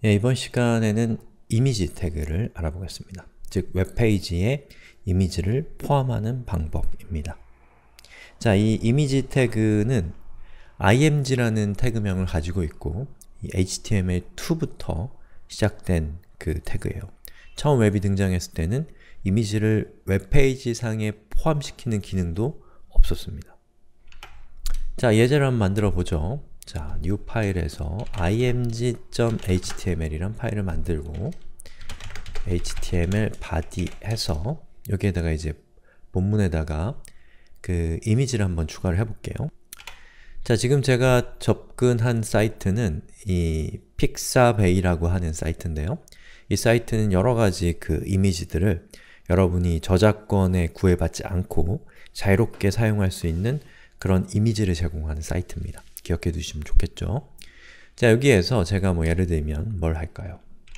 이번 시간에는 이미지 태그를 알아보겠습니다. 즉, 웹페이지에 이미지를 포함하는 방법입니다. 자, 이 이미지 태그는 img라는 태그명을 가지고 있고 이 HTML2부터 시작된 그 태그예요. 처음 웹이 등장했을 때는 이미지를 웹페이지 상에 포함시키는 기능도 없었습니다. 자, 예제를 한번 만들어 보죠. 자, new 파일에서 img.html이란 파일을 만들고 html body 해서 여기에다가 이제 본문에다가 그 이미지를 한번 추가를 해볼게요. 자, 지금 제가 접근한 사이트는 이 픽사베이라고 하는 사이트인데요. 이 사이트는 여러가지 그 이미지들을 여러분이 저작권에 구애받지 않고 자유롭게 사용할 수 있는 그런 이미지를 제공하는 사이트입니다. 기억해 두시면 좋겠죠? 자, 여기에서 제가 뭐 예를 들면 뭘 할까요?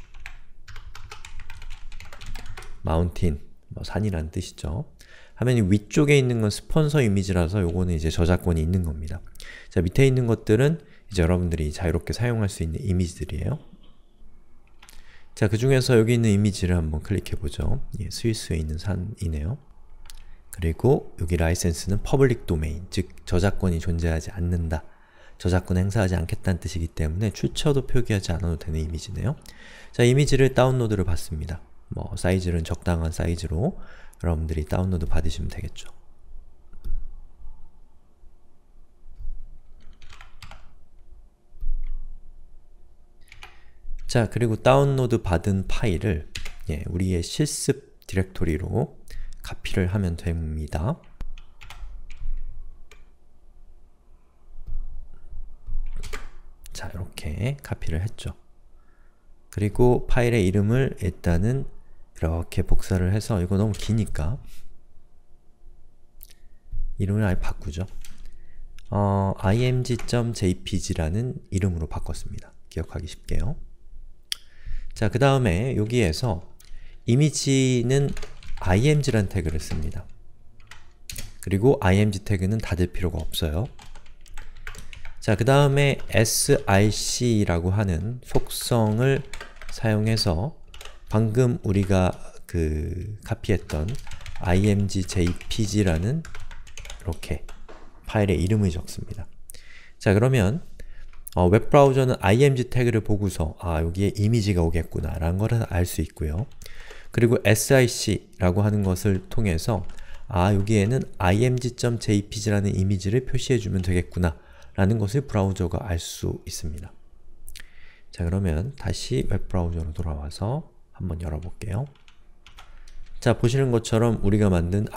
마운틴, 산이라는 뜻이죠. 화면이 위쪽에 있는 건 스폰서 이미지라서 요거는 이제 저작권이 있는 겁니다. 자, 밑에 있는 것들은 이제 여러분들이 자유롭게 사용할 수 있는 이미지들이에요. 자, 그 중에서 여기 있는 이미지를 한번 클릭해 보죠. 예, 스위스에 있는 산이네요. 그리고 여기 라이센스는 퍼블릭 도메인, 즉 저작권이 존재하지 않는다. 저작권 행사하지 않겠다는 뜻이기 때문에 출처도 표기하지 않아도 되는 이미지네요. 자, 이미지를 다운로드를 받습니다. 사이즈는 적당한 사이즈로 여러분들이 다운로드 받으시면 되겠죠. 자, 그리고 다운로드 받은 파일을 우리의 실습 디렉토리로 카피를 하면 됩니다. 자, 이렇게 카피를 했죠. 그리고 파일의 이름을 일단은 이렇게 복사를 해서, 이거 너무 기니까 이름을 아예 바꾸죠. img.jpg라는 이름으로 바꿨습니다. 기억하기 쉽게요. 자, 그 다음에 여기에서 이미지는 img라는 태그를 씁니다. 그리고 img 태그는 닫을 필요가 없어요. 자, 그 다음에 src라고 하는 속성을 사용해서 방금 우리가 카피했던 img.jpg라는 이렇게 파일의 이름을 적습니다. 자, 그러면 웹브라우저는 img 태그를 보고서 여기에 이미지가 오겠구나 라는 것을 알 수 있고요. 그리고 src라고 하는 것을 통해서 여기에는 img.jpg라는 이미지를 표시해주면 되겠구나 라는 것을 브라우저가 알 수 있습니다. 자, 그러면 다시 웹브라우저로 돌아와서 한번 열어볼게요. 자, 보시는 것처럼 우리가 만든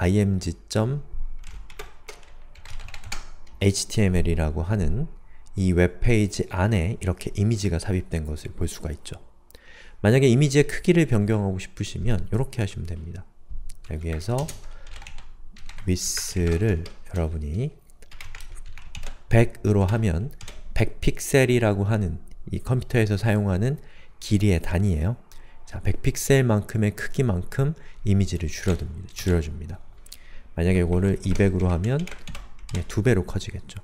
img.html이라고 하는 이 웹페이지 안에 이렇게 이미지가 삽입된 것을 볼 수가 있죠. 만약에 이미지의 크기를 변경하고 싶으시면 이렇게 하시면 됩니다. 여기에서 width를 여러분이 100으로 하면 100픽셀이라고 하는 이 컴퓨터에서 사용하는 길이의 단위예요. 자, 100픽셀만큼의 크기만큼 이미지를 줄여줍니다. 만약에 이거를 200으로 하면 2배로 커지겠죠.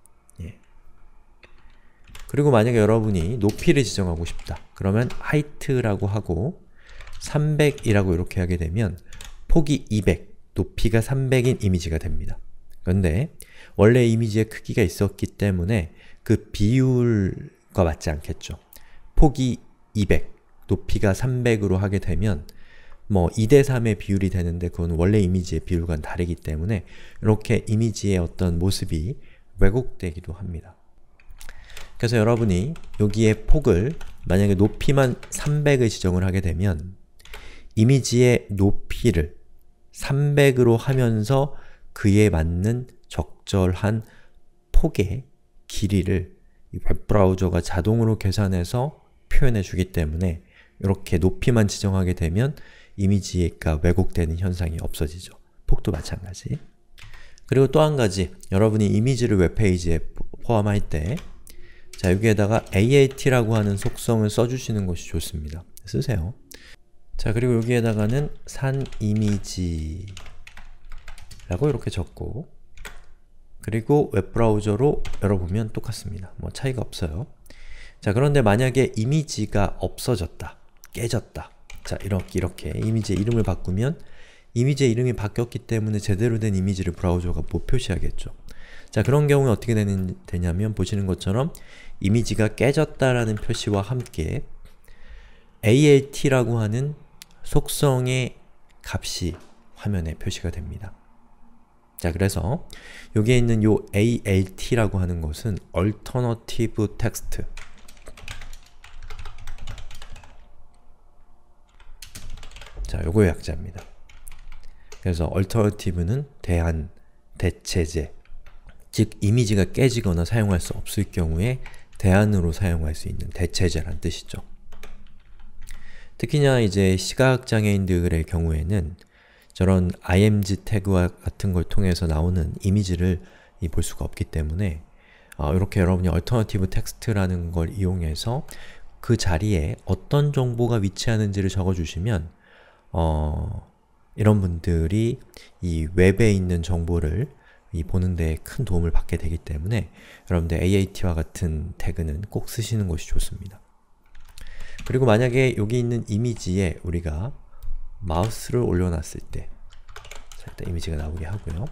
그리고 만약에 여러분이 높이를 지정하고 싶다. 그러면 height라고 하고 300이라고 이렇게 하게 되면 폭이 200, 높이가 300인 이미지가 됩니다. 그런데 원래 이미지의 크기가 있었기 때문에 그 비율과 맞지 않겠죠. 폭이 200, 높이가 300으로 하게 되면 2대3의 비율이 되는데 그건 원래 이미지의 비율과는 다르기 때문에 이렇게 이미지의 어떤 모습이 왜곡되기도 합니다. 그래서 여러분이 여기에 폭을 만약에 높이만 300을 지정을 하게 되면 이미지의 높이를 300으로 하면서 그에 맞는 적절한 폭의 길이를 웹브라우저가 자동으로 계산해서 표현해 주기 때문에 이렇게 높이만 지정하게 되면 이미지가 왜곡되는 현상이 없어지죠. 폭도 마찬가지. 그리고 또 한 가지, 여러분이 이미지를 웹페이지에 포함할 때 자, 여기에다가 AAT라고 하는 속성을 써주시는 것이 좋습니다. 쓰세요. 자, 그리고 여기에다가는 산 이미지 라고 이렇게 적고 그리고 웹브라우저로 열어보면 똑같습니다. 차이가 없어요. 자, 그런데 만약에 이미지가 없어졌다, 깨졌다. 자, 이렇게 이미지의 이름을 바꾸면 이미지의 이름이 바뀌었기 때문에 제대로 된 이미지를 브라우저가 못 표시하겠죠. 자, 그런 경우에 어떻게 되냐면 보시는 것처럼 이미지가 깨졌다라는 표시와 함께 ALT라고 하는 속성의 값이 화면에 표시가 됩니다. 자, 그래서 여기에 있는 요 ALT라고 하는 것은 Alternative Text, 자, 요거의 약자입니다. 그래서 alternative는 대안, 대체제, 즉 이미지가 깨지거나 사용할 수 없을 경우에 대안으로 사용할 수 있는 대체제란 뜻이죠. 특히나 이제 시각장애인들의 경우에는 저런 img 태그와 같은 걸 통해서 나오는 이미지를 볼 수가 없기 때문에 이렇게 여러분이 alternative text라는 걸 이용해서 그 자리에 어떤 정보가 위치하는지를 적어주시면 이런 분들이 이 웹에 있는 정보를 보는 데 큰 도움을 받게 되기 때문에 여러분들 AAT와 같은 태그는 꼭 쓰시는 것이 좋습니다. 그리고 만약에 여기 있는 이미지에 우리가 마우스를 올려놨을 때, 자, 일단 이미지가 나오게 하고요.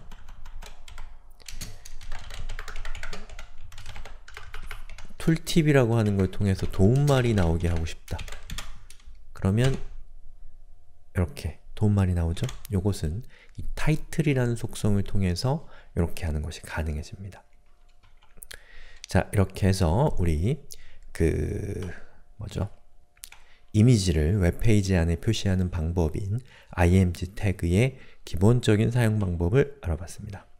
툴팁이라고 하는 걸 통해서 도움말이 나오게 하고 싶다. 그러면 이렇게 도움말이 나오죠? 요것은 이 title이라는 속성을 통해서 이렇게 하는 것이 가능해집니다. 자, 이렇게 해서 우리 이미지를 웹페이지 안에 표시하는 방법인 img 태그의 기본적인 사용 방법을 알아봤습니다.